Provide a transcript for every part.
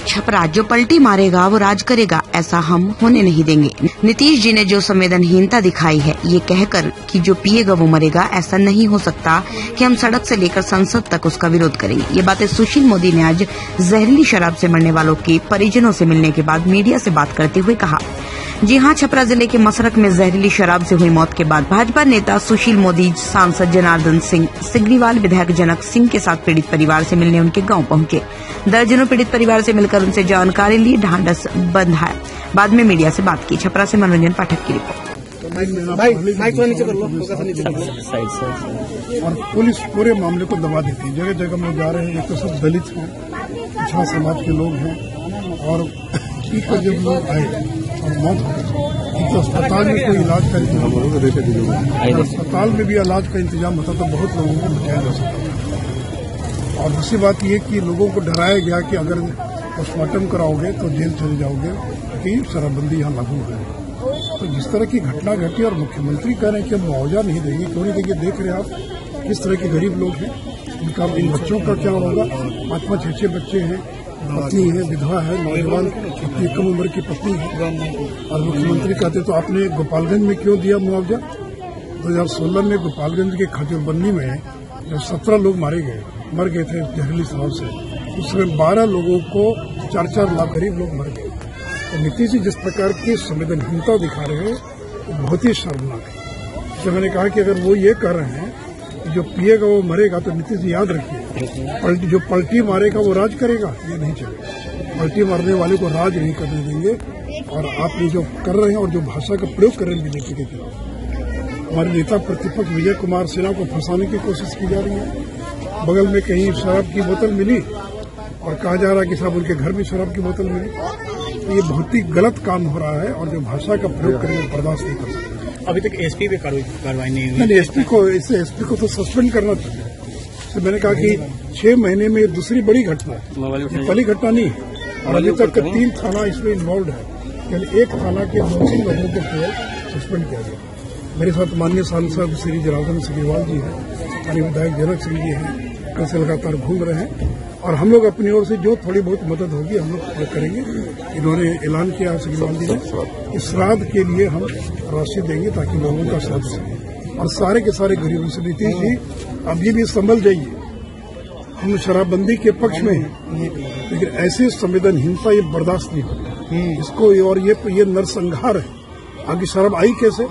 छपरा जो पलटी मारेगा वो राज करेगा, ऐसा हम होने नहीं देंगे। नीतीश जी ने जो संवेदनहीनता दिखाई है ये कहकर कि जो पिएगा वो मरेगा, ऐसा नहीं हो सकता कि हम सड़क से लेकर संसद तक उसका विरोध करेंगे। ये बातें सुशील मोदी ने आज जहरीली शराब से मरने वालों के परिजनों से मिलने के बाद मीडिया से बात करते हुए कहा। जी हां, छपरा जिले के मसरक में जहरीली शराब से हुई मौत के बाद भाजपा नेता सुशील मोदी सांसद जनार्दन सिंह सिग्रीवाल विधायक जनक सिंह के साथ पीड़ित परिवार से मिलने उनके गांव पहुंचे। दर्जनों पीड़ित परिवार से मिलकर उनसे जानकारी ली, ढांढस बंधाया। बाद में मीडिया से बात की। छपरा से मनोरंजन पाठक की रिपोर्ट। और पुलिस पूरे मामले को दबा देती है। जगह जगह में जा रहे हैं, तो सब दलित हैं, पिछड़ा समाज के लोग हैं और जब लोग आए और मौत हो गई तो अस्पताल में कोई इलाज का इंतजाम, अस्पताल में भी इलाज का इंतजाम होता तो बहुत लोगों को बचाया जा सकता। और दूसरी बात ये कि लोगों को डराया गया कि अगर पोस्टमार्टम कराओगे तो जेल चले जाओगे, कि शराबबंदी यहाँ लागू है। तो जिस तरह की घटना घटी और मुख्यमंत्री कह रहे हैं कि हम मुआवजा नहीं देंगे, क्यों नहीं देंगे? देख रहे हैं आप किस तरह के गरीब लोग हैं, इन बच्चों का क्या होगा? 5-5, 6-6 बच्चे हैं, पत्नी है, विधवा है, नौजवान अपनी कम उम्र की पत्नी है। और मुख्यमंत्री कहते तो आपने गोपालगंज में क्यों दिया मुआवजा? 2016 में गोपालगंज के खजूरबन्नी में जब 17 लोग मर गए थे जहरीली शराब से, उसमें 12 लोगों को 4-4 लाख गरीब लोग मर गए। तो नीतीश जी जिस प्रकार की संवेदनहीनता दिखा रहे हैं वो बहुत ही शर्मनाक है। तो मैंने कहा कि अगर वो ये कर रहे हैं कि जो पिएगा वो मरेगा, तो नीतीश जी याद रखिए, जो पलटी मारेगा वो राज करेगा, ये नहीं चलेगा। पलटी मारने वाले को राज नहीं करने देंगे। और आप ये जो कर रहे हैं और जो भाषा का प्रयोग कर रहे हैं बीजेपी के खिलाफ, हमारे नेता प्रतिपक्ष विजय कुमार सिन्हा को फंसाने की कोशिश की जा रही है। बगल में कहीं शराब की बोतल मिली और कहा जा रहा है कि साहब उनके घर में शराब की बोतल मिली। तो ये बहुत ही गलत काम हो रहा है और जो भाषा का प्रयोग करेंगे बर्दाश्त नहीं कर सकते। अभी तक एसपी पे कार्रवाई नहीं हुई। मैंने एसपी को तो सस्पेंड करना चाहिए। तो मैंने कहा कि 6 महीने में दूसरी बड़ी घटना है, पहली घटना नहीं। और अभी तक 3 थाना इसमें इन्वॉल्व है, यानी एक थाना के 2-3 लोगों को केवल सस्पेंड किया गया। मेरे साथ माननीय सांसद श्री जनार्दन सिग्रीवाल जी हैं, माननीय विधायक जनक सिंह जी हैं, कल से लगातार घूम रहे हैं। और हम लोग अपनी ओर से जो थोड़ी बहुत मदद होगी हम लोग करेंगे। इन्होंने ऐलान किया सिग्रीवाल जी ने कि श्राद्ध के लिए हम राशि देंगे ताकि लोगों का श्राद्ध सके। और सारे के सारे गरीबों से नीतीश जी अभी भी संभल जाइए, हम शराबबंदी के पक्ष में हैं, लेकिन ऐसी संवेदनहीनता ये बर्दाश्त नहीं होगी इसको। और ये नरसंहार है। आगे शराब आई कैसे?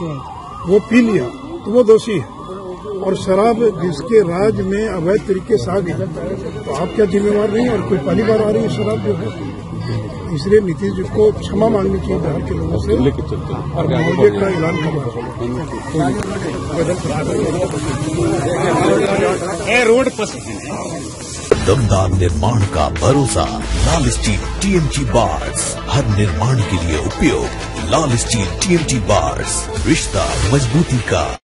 वो पी लिया तो वो दोषी है। और शराब जिसके राज में अवैध तरीके से आ गई तो आप क्या जिम्मेवार नहीं? और कोई पहली बार आ रही है शराब जो है। इसलिए नीतीश जी को क्षमा मांगनी चाहिए बिहार के लोगों से और मुआवजे का ऐलान करना रोड पर दमदार निर्माण का भरोसा लाल स्टील TMT बार्स, हर निर्माण के लिए उपयोग। लाल स्टील TMT बार्स, रिश्ता मजबूती का।